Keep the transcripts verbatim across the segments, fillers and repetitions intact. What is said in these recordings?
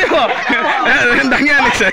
নিদিব দাঙি আনিছে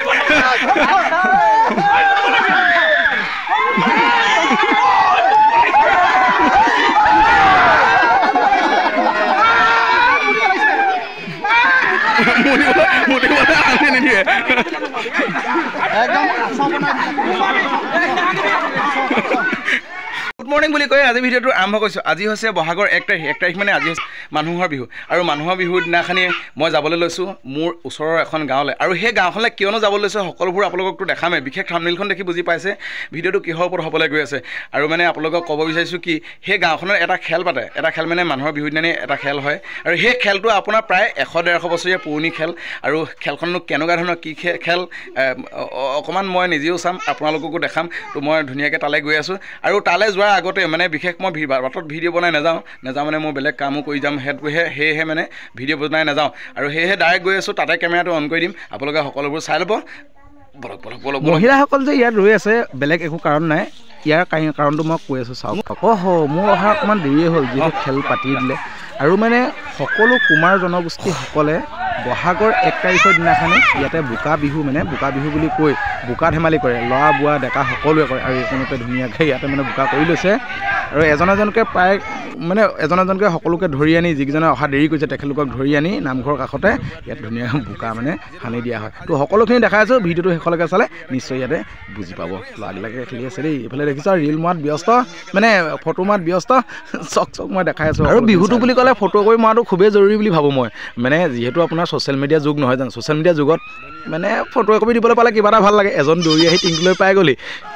গুড মৰ্নিং বুলি কৈ আজি ভিডিঅ'টো আৰম্ভ কৰিছোঁ। আজি হৈছে বহাগৰ এক তাৰিখ এক তাৰিখ মানে আজি হৈছে মানুহৰ বিহু আৰু মানুহৰ বিহুৰ দিনাখনি মই যাবলৈ লৈছোঁ মোৰ ওচৰৰ এখন গাঁৱলৈ আৰু সেই গাঁওখনলৈ কিয়নো যাবলৈ লৈছোঁ সকলোবোৰ আপোনালোকতো দেখামেই। বিশেষ থাম্বনেইলখন দেখি বুজি পাইছে ভিডিঅ'টো কিহৰ ওপৰত হ'বলৈ গৈ আছে আৰু মানে আপোনালোকক ক'ব বিচাৰিছোঁ কি সেই গাঁওখনত এটা খেল পাতে এটা খেল মানে মানুহৰ বিহুৰ দিনাই এটা খেল হয় আৰু সেই খেলটো আপোনাৰ প্ৰায় এশ ডেৰশ বছৰীয়া পুৰণি খেল আৰু খেলখননো কেনেকুৱা ধৰণৰ কি খেল অকণমান মই নিজেও চাম আপোনালোককো দেখাম। তো মই ধুনীয়াকৈ তালৈ গৈ আছোঁ আৰু তালৈ যোৱাৰ আগতে মানে বিশেষ মই বাটত ভিডিঅ' বনাই নাযাওঁ নাযাওঁ মানে মই বেলেগ কামো কৰি যাম সেইটোহে সেয়েহে মানে ভিডিঅ' বনাই নাযাওঁ আৰু সেয়েহে ডাইৰেক্ট গৈ আছোঁ তাতে কেমেৰাটো অন কৰি দিম আপোনালোকে সকলোবোৰ চাই ল'ব। বলক বলক বলক মহিলাসকল যে ইয়াত ৰৈ আছে বেলেগ একো কাৰণ নাই ইয়াৰ কাৰণটো মই কৈ আছোঁ চাওক। অহ মোৰ অহা অকণমান দেৰিয়ে হ'ল যিহেতু খেল পাতি দিলে আৰু মানে সকলো কুমাৰ জনগোষ্ঠীসকলে বহাগৰ এক তাৰিখৰ দিনাখনি ইয়াতে বোকা বিহু মানে বোকা বিহু বুলি কৈ বোকা ধেমালি কৰে ল'ৰা বুঢ়া ডেকা সকলোৱে কৰে আৰু এইখনতে ধুনীয়াকৈ ইয়াতে মানে বোকা কৰি লৈছে আৰু এজন এজনকৈ প্ৰায় মানে এজন এজনকৈ সকলোকে ধৰি আনি যিকেইজনে অহা দেৰি কৰিছে তেখেতলোকক ধৰি আনি নামঘৰৰ কাষতে ইয়াত ধুনীয়াকৈ বোকা মানে সানি দিয়া হয়। তো সকলোখিনি দেখাই আছোঁ ভিডিঅ'টো শেষলৈকে চালে নিশ্চয় ইয়াতে বুজি পাব। ল'ৰাবিলাকে খেলি আছে দেই এইফালে দেখিছোঁ ৰিল মৰাত ব্যস্ত মানে ফটো মৰাত ব্যস্ত চক চক মই দেখাই আছোঁ আৰু বিহুটো বুলি ক'লে ফটো কৰি মৰাটো খুবেই জৰুৰী বুলি ভাবোঁ মই মানে যিহেতু আপোনাৰ ছ'চিয়েল মিডিয়া যুগ নহয় জানো ছ'চিয়েল মিডিয়া যুগত মানে ফটো একপি দিবলৈ পালে কিবা এটা ভাল লাগে। এজন দৌৰি আহি টিংকলৈ পাই গ'লি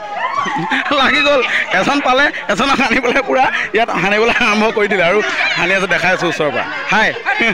লাগি গ'ল এজন পালে এজনক সানি পেলাই পূৰা ইয়াত সানিবলৈ আৰম্ভ কৰি দিলে আৰু সানি আছে দেখাই আছোঁ ওচৰৰ পৰা হাই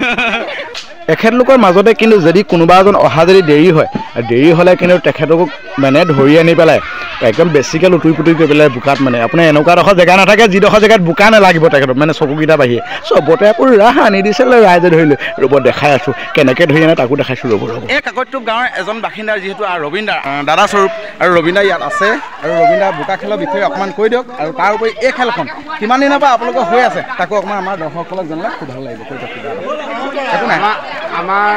তেখেতলোকৰ মাজতে কিন্তু যদি কোনোবা এজন অহা যদি দেৰি হয় দেৰি হ'লে কিন্তু তেখেতক মানে ধৰি আনি পেলাই একদম বেছিকৈ লুটুৰি পুটুৰি কৰি পেলাই বোকাত মানে আপোনাৰ এনেকুৱা এডোখৰ জেগা নাথাকে যিডোখৰ জেগাত বোকা নালাগিব তেখেতক মানে চকুকেইটা বাঢ়িয়ে চবতে পূৰা সানি দিছে ৰাইজে ধৰিলোঁ ৰ'ব দেখাই আছোঁ কেনেকৈ ধৰি আনে তাকো দেখাইছোঁ ৰ'ব ৰ'ব। এই কাকতটোপ গাঁৱৰ এজন বাসিন্দাৰ যিহেতু ৰবীন দা দাদা স্বৰূপ আৰু ৰবীন দা ইয়াত আছে আৰু ৰবীন দা বোকা খেলৰ বিষয়ে অকণমান কৈ দিয়ক আৰু তাৰ উপৰি এই খেলখন কিমান দিনৰ পৰা আপোনালোকৰ হৈ আছে তাকো অকণমান আমাৰ দৰ্শকসকলক জনালে খুব ভাল লাগিব কৈ দিয়ক একো নাই। আমাৰ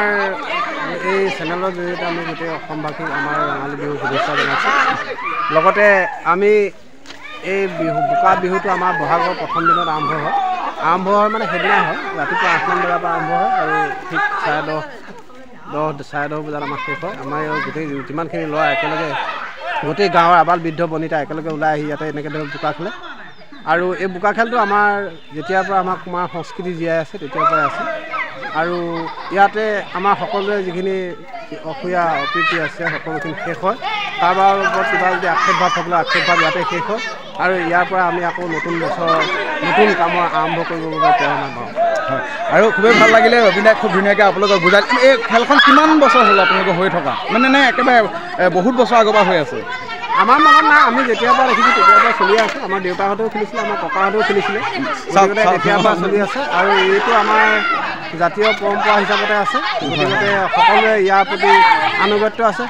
এই চেনেলৰ জৰিয়তে আমি গোটেই অসমবাসীক আমাৰ ৰঙালী বিহুৰ শুভেচ্ছা জনাইছোঁ। লগতে আমি এই বিহু বোকা বিহুটো আমাৰ বহাগৰ প্ৰথম দিনত আৰম্ভ হয় আৰম্ভ হয় মানে সেইদিনাই হয় ৰাতিপুৱা আঠমান বজাৰ পৰা আৰম্ভ হয় আৰু ঠিক চাৰে দহ দহ চাৰে দহ বজাত আমাৰ শেষ হয়। আমাৰ গোটেই যিমানখিনি ল'ৰা একেলগে গোটেই গাঁৱৰ আবাল বৃদ্ধ বনিতা একেলগে ওলাই আহি ইয়াতে এনেকৈ ধৰক বোকা খেলে আৰু এই বোকা খেলটো আমাৰ যেতিয়াৰ পৰা আমাৰ কুমাৰ সংস্কৃতি জীয়াই আছে তেতিয়াৰ পৰাই আছে আৰু ইয়াতে আমাৰ সকলোৱে যিখিনি অসূয়া অপ্ৰীতি আছে সকলোখিনি শেষ হয়। কাৰোবাৰ ওপৰত কিবা যদি আক্ষেপ ভাৱ থাকিলে আক্ষেপ ভাৱ ইয়াতে শেষ হয় আৰু ইয়াৰ পৰা আমি আকৌ নতুন বছৰ নতুন কামৰ আৰম্ভ কৰিবৰ বাবে প্ৰেৰণা পাওঁ। হয় আৰু খুবেই ভাল লাগিলে ৰবীন দাই খুব ধুনীয়াকৈ আপোনালোকক বুজাই এই খেলখন কিমান বছৰ হ'ল আপোনালোকৰ হৈ থকা মানে নে একেবাৰে বহুত বছৰ আগৰ পৰা হৈ আছে? আমাৰ মনত নাই আমি যেতিয়াৰ পৰা দেখিছোঁ তেতিয়াৰ পৰা চলি আছে। আমাৰ দেউতাহঁতেও খেলিছিলে আমাৰ ককাহঁতেও খেলিছিলে তেতিয়াৰ পৰা চলি আছে আৰু এইটো আমাৰ জাতীয় পৰম্পৰা হিচাপতে আছে গতিকে সকলোৱে ইয়াৰ প্ৰতি আনুগত্য আছে।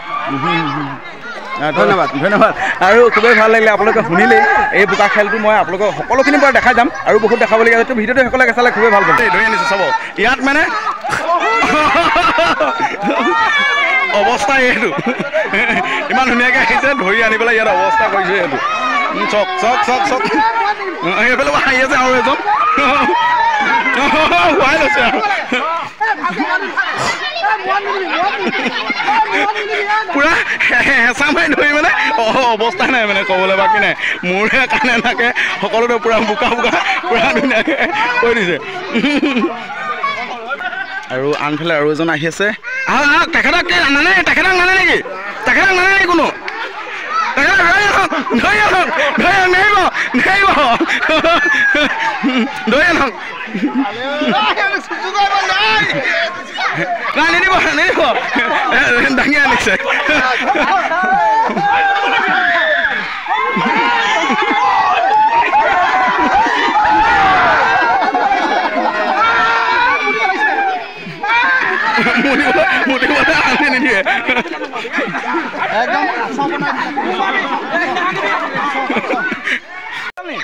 ধন্যবাদ ধন্যবাদ আৰু খুবেই ভাল লাগিলে আপোনালোকে শুনিলেই এই বোকা খেলটো মই আপোনালোকক সকলোখিনি পৰা দেখাই যাম আৰু বহুত দেখাবলগীয়া আছে। ভিডিঅ'টো সকলোকে চালে খুবেই ভাল পাম। ধৰি আনিছোঁ চাব ইয়াত মানে অৱস্থা এইটো ইমান ধুনীয়াকৈ আহিছে ধৰি আনি পেলাই ইয়াত অৱস্থা কৰিছে এইটো চক চক চক চক এইফালে আহি আছে আৰু এজন হোৱাই লৈছে আৰু পুৰা হেঁচা মাৰি ধৰি মানে অৱস্থা নাই মানে ক'বলৈ বাকী নাই মোৰে কাৰণে থাকে সকলোতে পুৰা বোকা বোকা পুৰা ধুনীয়াকৈ কৈ দিছে আৰু আনফালে আৰু এজন আহি আছে আহক আহক তেখেতক কি নানে তেখেতক নানে নেকি তেখেতক নানে নেকি কোনো তেখেতক ধৰি আনক ধৰি আনক ধৰি আনক নেৰিব নেৰিব ধৰি আনক নাই নিদিব নিদিব দাঙি আনিছে মুঠিবলৈ আনি নিদিয়ে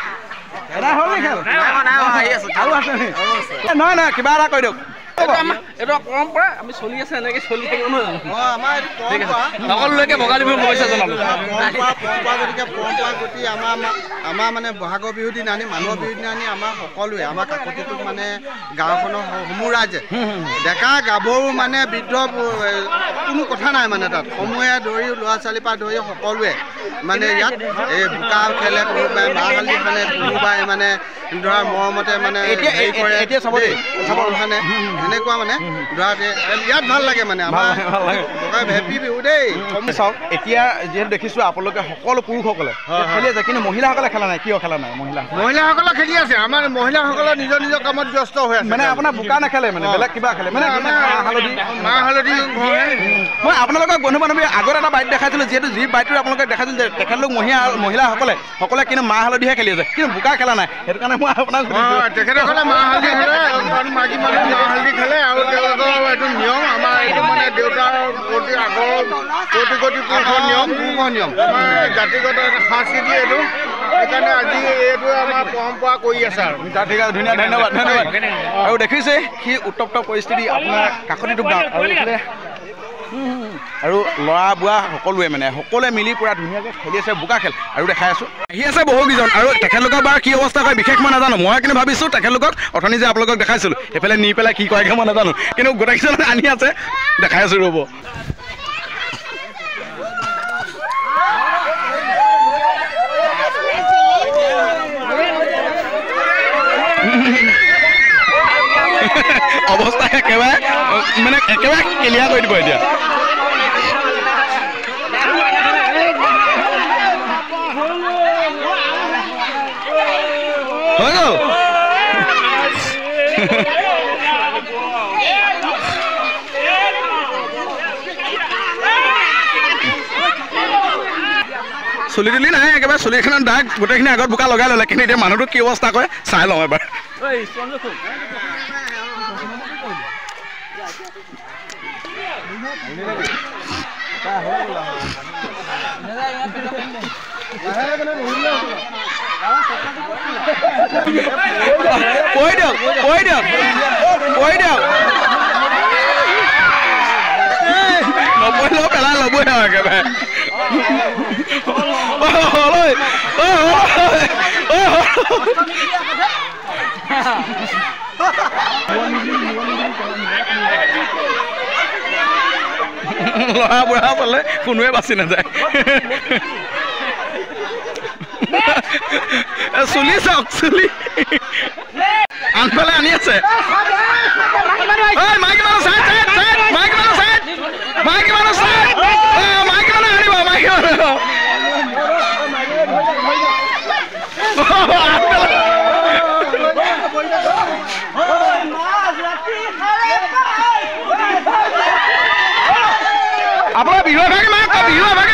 নহয় নহয় কিবা এটা কৈ দিয়ক এইটো পৰম্পৰা আমি চলি আছে এনেকৈ চলি থাকিব নহয় সকলোলৈকে ভোগালী বিহুৰ শুভেচ্ছা জনালোঁ পৰম্পৰা গতিকে পৰম্পৰা গতি আমাৰ আমাৰ মানে বহাগৰ বিহুৰ দিনা আনি মানুহৰ বিহুৰ দিনা আনি আমাৰ সকলোৱে আমাৰ কাকতিটোক মানে গাঁওখনৰ সমূহ ৰাইজে ডেকা গাভৰু মানে বৃদ্ধ কোনো কথা নাই মানে তাত সমূহে ধৰি ল'ৰা ছোৱালীৰ পৰা ধৰি সকলোৱে মানে ইয়াত এই বোকা খেলে কোনোবাই মাহ হালধি মানে কোনোবাই মানে ধৰা মৰমতে মানে হেৰি কৰে মানে এনেকুৱা মানে ধৰা ইয়াত ভাল লাগে মানে আমাৰ হেপী বিহু দেই চাওক এতিয়া যিহেতু দেখিছোঁ আপোনালোকে সকলো পুৰুষসকলে খেলি আছে কিন্তু মহিলাসকলে খেলা নাই কিয় খেলা নাই মহিলা মহিলাসকলে খেলি আছে আমাৰ মহিলাসকলে নিজৰ নিজৰ কামত ব্যস্ত হৈ আছে মানে আপোনাৰ বোকা নেখেলে মানে বেলেগ কিবা খেলে মানে মাহ হালধি মাহ হালধি মই আপোনালোকক বন্ধু বান্ধৱী আগত এটা বাইট দেখাইছিলোঁ যিহেতু যি বাইটটো আপোনালোকে দেখাইছিল যে তেখেতলোক মহিলা মহিলাসকলে সকলে কিন্তু মাহ হালধিহে খেলি আছে কিন্তু বোকা খেলা নাই সেইটো কাৰণে মই আপোনাক তেখেতসকলে মাহ হালধি খেলে মাইকী মানুহে মাহ হালধি খেলে আৰু তেওঁলোকৰ এইটো নিয়ম আমাৰ এইটো মানে দেউতাৰ প্ৰতি আগৰ প্ৰতি গতি পুৰুষৰ নিয়ম পুৰুষৰ নিয়ম আমাৰ জাতিগত এটা সাংস্কৃতিক এইটো সেইকাৰণে আজি এইটো আমাৰ পৰম্পৰা কৰি আছে আৰু ঠিক আছে ধুনীয়া ধন্যবাদ ধন্যবাদ আৰু দেখিছে সি উত্তপ্ত পৰিস্থিতি আপোনাৰ কাকতিটো গাঁৱত আৰু এইফালে আৰু ল'ৰা বুঢ়া সকলোৱে মানে সকলোৱে মিলি পুৰা ধুনীয়াকৈ খেলি আছে বোকা খেল আৰু দেখাই আছোঁ আহি আছে বহুকেইজন আৰু তেখেতলোকৰ বাৰু কি অৱস্থা হয় বিশেষ মই নাজানো মই কিন্তু ভাবিছোঁ তেখেতলোকক অথনি যে আপোনালোকক দেখাইছিলোঁ সেইফালে নি পেলাই কি কয়গৈ মই নাজানো কিন্তু গোটেইকেইজন আনি আছে দেখাই আছোঁ ৰ'ব অৱস্থা একেবাৰে মানে একেবাৰে ক্লিয়াৰ কৰি দিব এতিয়া হৈ গ'ল চুলি তুলি নাই একেবাৰে চুলিখনত দাগ গোটেইখিনি আগত বোকা লগাই ল'লে কিন্তু এতিয়া মানুহটো কি অৱস্থা কৰে চাই লওঁ এবাৰ কৈ দিয়ক কৈ দিয়ক কৈ দিয়ক নপৰিলেও পেলাই ল'বই আৰু একেবাৰে ল'ৰা বুঢ়া পালে কোনোৱে বাচি নাযায় চুলি চাওক চুলি আনফালে আনি আছে মাইকী মানুহ চাই চাই চাই মাইকী মানুহ চাই মাইকী মানুহ চাই মাইকী মানুহ আনিব মাইকী মানুহ আপোনাৰ বিহু ভাগে মাক বিহু ভাগে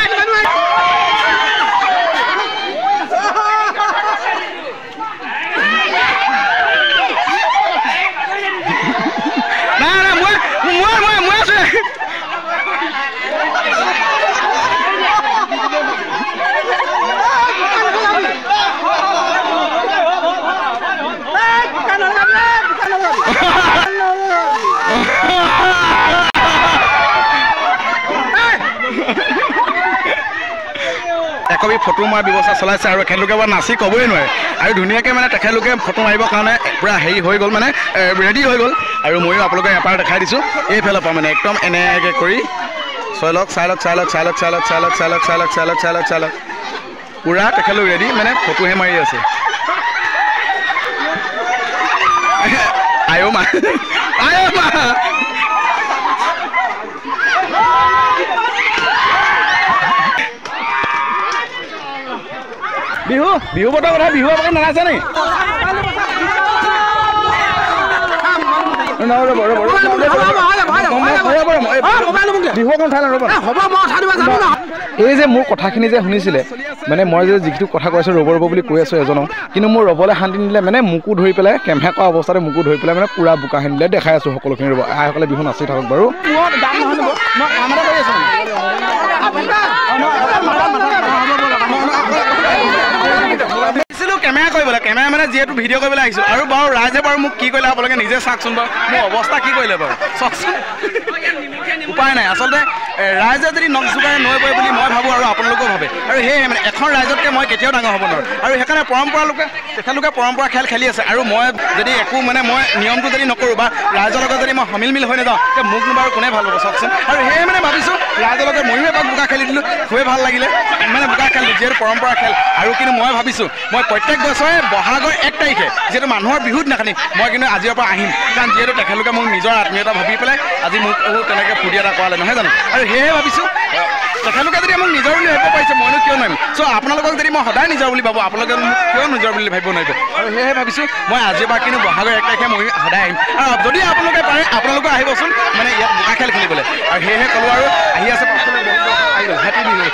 নাই নাই মই মই মই মই আছো একবি ফটো মৰাৰ ব্যৱস্থা চলাইছে আৰু তেখেতলোকে বাৰু নাচি ক'বই নোৱাৰে আৰু ধুনীয়াকৈ মানে তেখেতলোকে ফটো মাৰিবৰ কাৰণে পূৰা হেৰি হৈ গ'ল মানে ৰেডি হৈ গ'ল আৰু ময়ো আপোনালোকে এপাৰ দেখাই দিছোঁ এইফালৰ পৰা মানে একদম এনেকৈ কৰি চাই লওক চাই লওক চাই লওক চাই লওক চাই লওক চাই লওক চাই লওক চাই লওক চাই লওক চাই লওক চাই লওক পূৰা তেখেতলোক ৰেডি মানে ফটোহে মাৰি আছে আয়ো মা আয়ো মা বিহু বিহু বতৰ কথা বিহু আপোনালোকে নানাইছে নেকি এই যে মোৰ কথাখিনি যে শুনিছিলে মানে মই যে যিটো কথা কৈ আছোঁ ৰ'ব ৰ'ব বুলি কৈ আছোঁ এজনক কিন্তু মোৰ ৰ'বলৈ শান্তি নিদিলে মানে মোকো ধৰি পেলাই কেমেৰা কৰা অৱস্থাতে মোকো ধৰি পেলাই মানে পূৰা বোকাখিনি দিলে দেখাই আছোঁ সকলোখিনি ৰ'ব আইসকলে বিহু নাচি থাকক বাৰু কেমেৰা কৰিবলৈ কেমেৰা মানে যিহেতু ভিডিঅ' কৰিবলৈ আহিছোঁ আৰু বাৰু ৰাইজে বাৰু মোক কি কৰিলে আপোনালোকে নিজে চাওকচোন বাৰু মোৰ অৱস্থা কি কৰিলে বাৰু চাওকচোন উপায় নাই আচলতে ৰাইজে যদি নখ জোকাৰে নৈ পৰে বুলি মই ভাবোঁ আৰু আপোনালোকেও ভাবে আৰু সেয়ে মানে এখন ৰাইজতকৈ মই কেতিয়াও ডাঙৰ হ'ব নোৱাৰোঁ আৰু সেইকাৰণে পৰম্পৰা লোকে তেখেতলোকে পৰম্পৰা খেল খেলি আছে আৰু মই যদি একো মানে মই নিয়মটো যদি নকৰোঁ বা ৰাইজৰ লগত যদি মই সমিল মিল হৈ নাযাওঁ তেতিয়া মোকনো বাৰু কোনে ভাল হ'ব চাওকচোন আৰু সেয়ে মানে ভাবিছোঁ ৰাইজৰ লগত ময়ো এবাৰ বোকা খেলি দিলোঁ খুবেই ভাল লাগিলে মানে বোকা খেলিলোঁ যিহেতু পৰম্পৰা খেল আৰু কিন্তু মই ভাবিছোঁ মই প্ৰত্যেক বছৰে বহাগৰ এক তাৰিখে যিহেতু মানুহৰ বিহুত নাখানি মই কিন্তু আজিৰ পৰা আহিম কাৰণ যিহেতু তেখেতলোকে মোক নিজৰ আত্মীয়তা ভাবি পেলাই আজি মোক তেনেকৈ ফূৰ্তি এটা কৰালে নহয় জানো আৰু সেয়েহে ভাবিছোঁ তেখেতলোকে যদি মোক নিজৰ বুলি ভাবিব পাৰিছে মইনো কিয় নোৱাৰিম চ' আপোনালোকক যদি মই সদায় নিজৰ বুলি ভাবোঁ আপোনালোকে মোক কিয় নিজৰ বুলি ভাবিব নোৱাৰিব আৰু সেয়েহে ভাবিছোঁ মই আজিৰ পৰা কিন্তু বহাগৰ এক তাৰিখে মই সদায় আহিম আৰু যদি আপোনালোকে পাৰে আপোনালোকে আহিবচোন মানে ইয়াত বোকা খেল খেলিবলৈ আৰু সেয়েহে ক'লোঁ আৰু আহি আছে পাছলৈ আহি গ'ল হেপী বিহু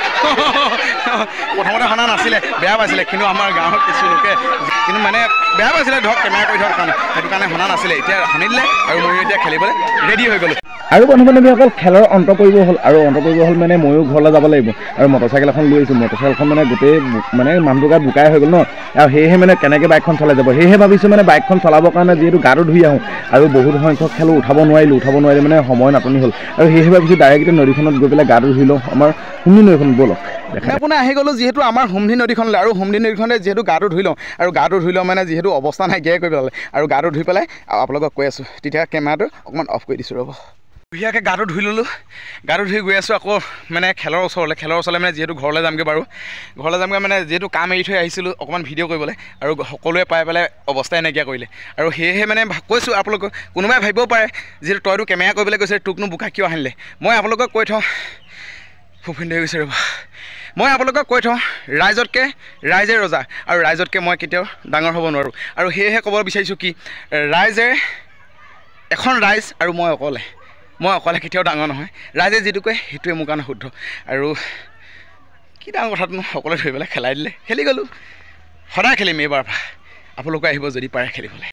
প্ৰথমতে শুনা নাছিলে বেয়া পাইছিলে কিন্তু আমাৰ গাঁৱৰ কিছু লোকে কিন্তু মানে বেয়া পাইছিলে ধৰক কেমেৰা কৰি থকাৰ কাৰণে সেইটো কাৰণে শুনা নাছিলে এতিয়া শুনি দিলে আৰু মই এতিয়া খেলিবলৈ ৰেডি হৈ গ'লোঁ আৰু বন্ধু বান্ধৱীসকল খেলৰ অন্ত পৰিব হ'ল আৰু অন্ত পৰিব হ'ল মানে ময়ো ঘৰলৈ যাব লাগিব আৰু মটৰচাইকেল এখন লৈ আহিছোঁ মটৰচাইকেলখন মানে গোটেই মানে মানুহটো গাত বোকাই হৈ গ'ল ন আৰু সেয়েহে মানে কেনেকৈ বাইকখন চলাই যাব সেয়েহে ভাবিছোঁ মানে বাইকখন চলাবৰ কাৰণে যিহেতু গাটো ধুই আহোঁ আৰু বহুত সংখ্যক খেলো উঠাব নোৱাৰিলোঁ উঠাব নোৱাৰিলে মানে সময় নাটনি হ'ল আৰু সেয়েহে ভাবিছোঁ ডাইৰেক্ট এতিয়া নদীখনত গৈ পেলাই গাটো ধুই লওঁ আমাৰ হুমনি নদীখন ব'লক দেখা আপোনাৰ আহি গ'লোঁ যিহেতু আমাৰ হুমনি নদীখনলৈ আৰু হুমনি নদীখনে যিহেতু গাটো ধুই লওঁ আৰু গাটো ধুই লওঁ মানে যিহেতু অৱস্থা নাইকিয়াই কৰি পেলালে আৰু গাটো ধুই পেলাই আপোনালোকক কৈ আছোঁ তেতিয়া কেমেৰাটো অকণমান অফ কৰি দিছোঁ ৰ'ব ধুনীয়াকৈ গাটো ধুই ল'লোঁ গাটো ধুই গৈ আছোঁ আকৌ মানে খেলৰ ওচৰলৈ খেলৰ ওচৰলৈ মানে যিহেতু ঘৰলৈ যামগৈ বাৰু ঘৰলৈ যামগৈ মানে যিহেতু কাম এৰি থৈ আহিছিলোঁ অকণমান ভিডিঅ' কৰিবলৈ আৰু সকলোৱে পাই পেলাই অৱস্থাই নাইকিয়া কৰিলে আৰু সেয়েহে মানে কৈছোঁ আপোনালোকক কোনোবাই ভাবিব পাৰে যিহেতু তইতো কেমেৰা কৰিবলৈ কৈছে তোকনো বোকা কিয় আনিলে মই আপোনালোকক কৈ থওঁ ফুফিন হৈ গৈছে ৰ'বা মই আপোনালোকক কৈ থওঁ ৰাইজতকৈ ৰাইজে ৰজা আৰু ৰাইজতকৈ মই কেতিয়াও ডাঙৰ হ'ব নোৱাৰোঁ আৰু সেয়েহে ক'ব বিচাৰিছোঁ কি ৰাইজে এখন ৰাইজ আৰু মই অকলে মই অকলে কেতিয়াও ডাঙৰ নহয় ৰাইজে যিটো কয় সেইটোৱে মোৰ কাৰণে শুদ্ধ আৰু কি ডাঙৰ কথাটোনো সকলোৱে ধৰি পেলাই খেলাই দিলে খেলি গ'লোঁ সদায় খেলিম এইবাৰ পৰা আপোনালোকে আহিব যদি পাৰে খেলিবলৈ